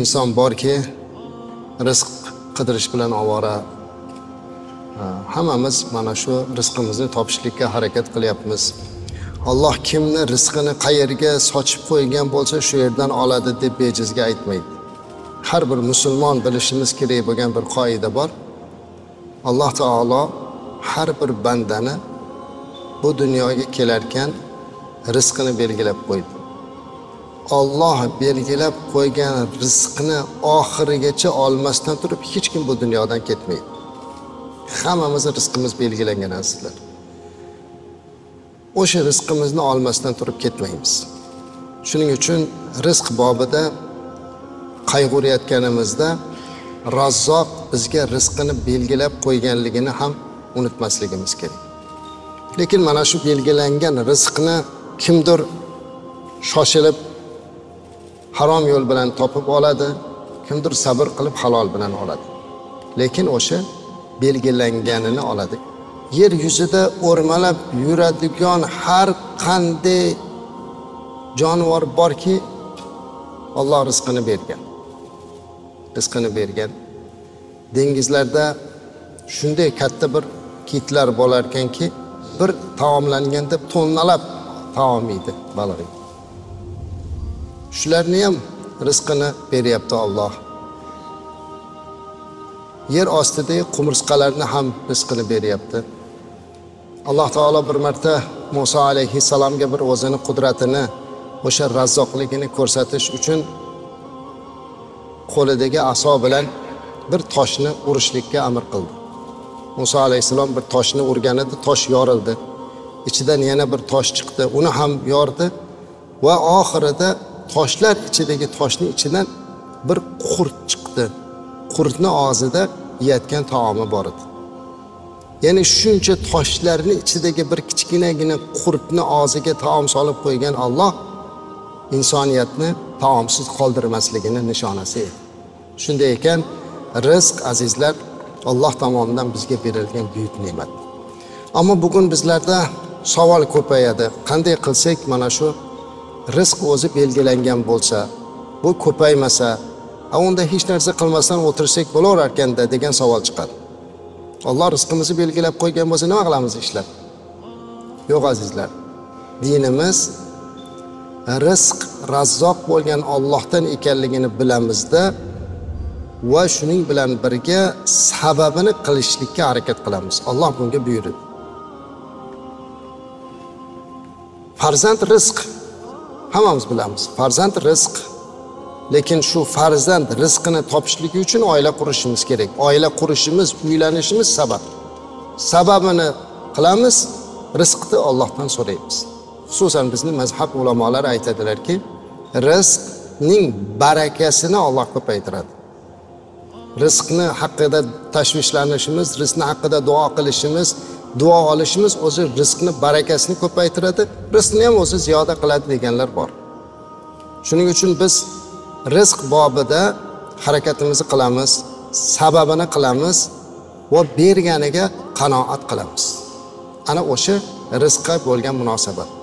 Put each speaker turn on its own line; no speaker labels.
inson borki, rizq qidirish bilan ovora. Hammamiz mana shu rizqimizni topishlikka harakat qilyapmiz. Alloh kimni rizqini qayerga sochib qo'ygan bo'lsa, shu yerdan oladi deb bejizga aytmaydi. Har bir musulmon bilishimiz kerak bo'lgan bir qoida bor. Alloh taolo har bir bandani bu dunyoga kelarkan rizqini belgilab qo'ydi. Alloh belgilab qo'ygan rizqni oxirigacha olmasdan turib hech kim bu dunyodan ketmaydi. Hammamizning rizqimiz belgilangan azizlar. O'sha rizqimizni olmasdan turib ketmaymiz. Shuning uchun rizq bobida qayg'urayotganimizda Razzoq bizga rizqini belgilab qo'yganligini ham unutmasligimiz kerak. Lekin mana shu belgilangan rizqni kimdir shoshilib harom yo'l bilan topib oladi, kimdir sabr qilib halol bilan oladi. Lekin o'sha belgilanganini oladi. Yer yuzida o'rmalab yuradigan har qanday jonivor borki, Alloh rizqini bergan. Rizqini bergan. Dengizlarda shunday katta bir kitlar bo'lar ekanki, bir taomlanganda tonnalab taom yeydi baliq. Shularni ham rizqini beryapti Alloh. Yer ostidagi qumursqalarni ham rizqini beryapti. Alloh taolo bir marta Musa alayhissalomga bir o'zini qudratini, o'sha razzoqligini ko'rsatish uchun qo'lidagi aso bilan bir toshni urishlikka amr qildi. Musa alayhissalom bir toshni urganida tosh yorildi. Ichidan yana bir tosh chiqdi, uni ham yordi va oxirida toshlar ichidagi toshning ichidan bir qurt chiqdi. Qurtning og'zida yeyotgan taomi bor edi. Ya'ni shuncha toshlarni ichidagi bir kichkinagina qurtni og'ziga taom solib qo'ygan Alloh insoniyatni taomsiz qoldirmasligining nishonasi edi. Shunday ekan, rizq azizlar Alloh tomonidan bizga berilgan buyuk ne'mat. Ammo bugun bizlarda savol ko'payadi. Qanday qilsak mana shu rizq o'zi belgilangan bo'lsa, bu ko'paymasa, unda hech narsa qilmasdan o'tirsak bo'lar ekanda degan savol chiqadi. Alloh rizqimizni belgilab qo'ygan bo'lsa, nima qilamiz ishlab? Yo'q azizlar. Dinimiz rizq razzoq bo'lgan Allohdan ekanligini bilamizda va shuning bilan birga sababini qilishlikka harakat qilamiz. Alloh bunga buyurdi. Farzand rizq. Hammamiz bilamiz. Farzand rizq. Lekin shu farzand rizqini topishligi uchun oila qurishimiz kerak. Oila qurishimiz, uylanishimiz sabab. Sababini qilamiz, rizqni Allohdan so'raymiz. Xususan bizning mazhab ulamolari aytadilarki, rizqning barakasini Alloh ko'paytiradi. Rizqni haqida tashvishlanishimiz, rizqni haqida duo qilishimiz, duo olishimiz o'zi rizqni barakasini ko'paytiradi, rizqni ham o'zi ziyoda qiladi deganlar bor. Shuning uchun biz rizq bobida harakatimizni qilamiz, sababini qilamiz va berganiga qanoat qilamiz. Ana o'sha rizqqa bo'lgan munosabat.